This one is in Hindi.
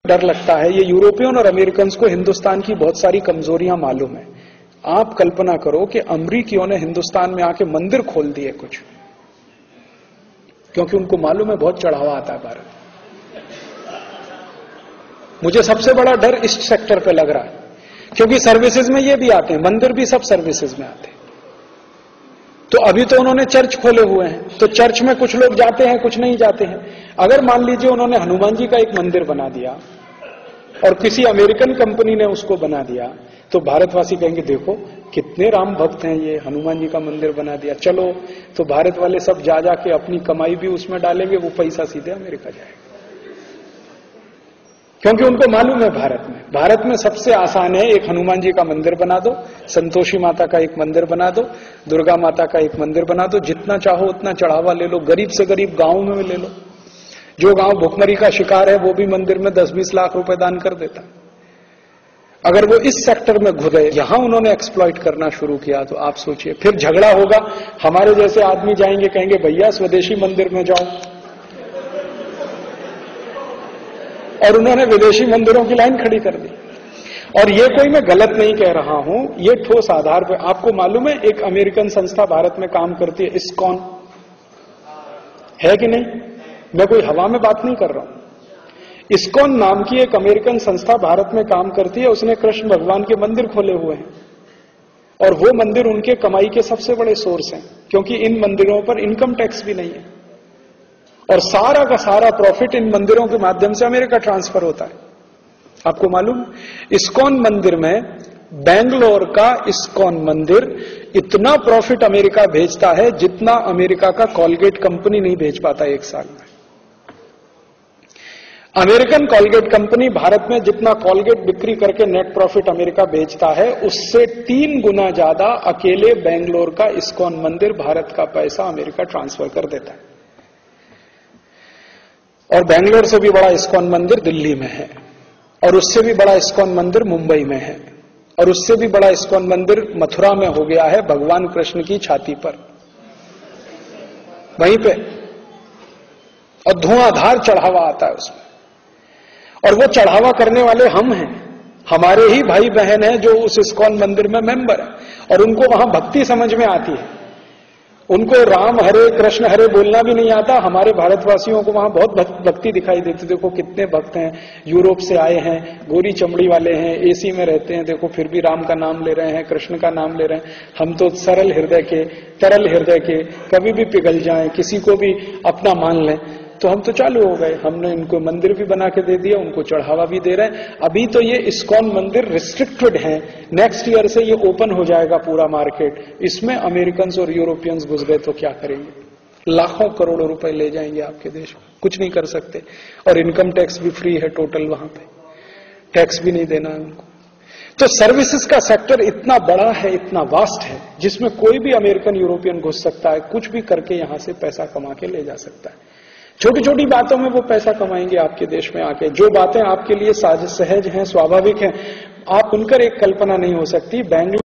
डर लगता है, ये यूरोपियन और अमेरिकन को हिंदुस्तान की बहुत सारी कमजोरियां मालूम है। आप कल्पना करो कि अमरीकियों ने हिंदुस्तान में आके मंदिर खोल दिए कुछ, क्योंकि उनको मालूम है बहुत चढ़ावा आता है भारत। मुझे सबसे बड़ा डर इस सेक्टर पे लग रहा है, क्योंकि सर्विसेज में ये भी आते हैं, मंदिर भी सब सर्विसेज में आते हैं। तो अभी तो उन्होंने चर्च खोले हुए हैं, तो चर्च में कुछ लोग जाते हैं, कुछ नहीं जाते हैं। अगर मान लीजिए उन्होंने हनुमान जी का एक मंदिर बना दिया और किसी अमेरिकन कंपनी ने उसको बना दिया, तो भारतवासी कहेंगे देखो कितने राम भक्त हैं, ये हनुमान जी का मंदिर बना दिया, चलो। तो भारत वाले सब जा जाके अपनी कमाई भी उसमें डालेंगे, वो पैसा सीधे अमेरिका जाएगा, क्योंकि उनको मालूम है भारत में सबसे आसान है, एक हनुमान जी का मंदिर बना दो, संतोषी माता का एक मंदिर बना दो, दुर्गा माता का एक मंदिर बना दो, जितना चाहो उतना चढ़ावा ले लो, गरीब से गरीब गांव में ले लो। जो गांव भुखमरी का शिकार है वो भी मंदिर में 10-20 लाख रुपए दान कर देता। अगर वो इस सेक्टर में घुस गए, यहां उन्होंने एक्सप्लॉइट करना शुरू किया, तो आप सोचिए फिर झगड़ा होगा। हमारे जैसे आदमी जाएंगे, कहेंगे भैया स्वदेशी मंदिर में जाओ, और उन्होंने विदेशी मंदिरों की लाइन खड़ी कर दी। और ये कोई मैं गलत नहीं कह रहा हूं, ये ठोस आधार पर। आपको मालूम है एक अमेरिकन संस्था भारत में काम करती है, इस्कॉन, है कि नहीं? मैं कोई हवा में बात नहीं कर रहा हूं। इस्कॉन नाम की एक अमेरिकन संस्था भारत में काम करती है, उसने कृष्ण भगवान के मंदिर खोले हुए हैं, और वो मंदिर उनके कमाई के सबसे बड़े सोर्स हैं, क्योंकि इन मंदिरों पर इनकम टैक्स भी नहीं है, और सारा का सारा प्रॉफिट इन मंदिरों के माध्यम से अमेरिका ट्रांसफर होता है। आपको मालूम, इस्कॉन मंदिर में, बेंगलोर का इस्कॉन मंदिर इतना प्रॉफिट अमेरिका भेजता है जितना अमेरिका का कॉलगेट कंपनी नहीं भेज पाता एक साल में। अमेरिकन कॉलगेट कंपनी भारत में जितना कॉलगेट बिक्री करके नेट प्रॉफिट अमेरिका बेचता है, उससे 3 गुना ज्यादा अकेले बेंगलोर का इस्कॉन मंदिर भारत का पैसा अमेरिका ट्रांसफर कर देता है। और बेंगलोर से भी बड़ा इस्कॉन मंदिर दिल्ली में है, और उससे भी बड़ा इस्कॉन मंदिर मुंबई में है, और उससे भी बड़ा इस्कॉन मंदिर मथुरा में हो गया है, भगवान कृष्ण की छाती पर, वहीं पे। और धुआंधार चढ़ावा आता है उसमें, और वो चढ़ावा करने वाले हम हैं, हमारे ही भाई बहन हैं जो उस इस्कॉन मंदिर में मेंबर है, और उनको वहां भक्ति समझ में आती है। उनको राम हरे कृष्ण हरे बोलना भी नहीं आता। हमारे भारतवासियों को वहां बहुत भक्ति दिखाई देती। देखो कितने भक्त हैं, यूरोप से आए हैं, गोरी चमड़ी वाले हैं, एसी में रहते हैं, देखो फिर भी राम का नाम ले रहे हैं, कृष्ण का नाम ले रहे हैं। हम तो सरल हृदय के, तरल हृदय के, कभी भी पिघल जाएं, किसी को भी अपना मान लें, तो हम तो चालू हो गए। हमने इनको मंदिर भी बना के दे दिया, उनको चढ़ावा भी दे रहे हैं। अभी तो ये इस्कॉन मंदिर रिस्ट्रिक्टेड है, नेक्स्ट ईयर से ये ओपन हो जाएगा पूरा मार्केट। इसमें अमेरिकन और यूरोपियंस घुस गए तो क्या करेंगे? लाखों करोड़ों रुपए ले जाएंगे आपके देश में, कुछ नहीं कर सकते। और इनकम टैक्स भी फ्री है टोटल, वहां पे टैक्स भी नहीं देना है उनको। तो सर्विसेज का सेक्टर इतना बड़ा है, इतना वास्ट है, जिसमें कोई भी अमेरिकन यूरोपियन घुस सकता है, कुछ भी करके यहां से पैसा कमा के ले जा सकता है। छोटी छोटी बातों में वो पैसा कमाएंगे आपके देश में आके। जो बातें आपके लिए सहज हैं, स्वाभाविक हैं, आप उनकर एक कल्पना नहीं हो सकती। बैंगलोर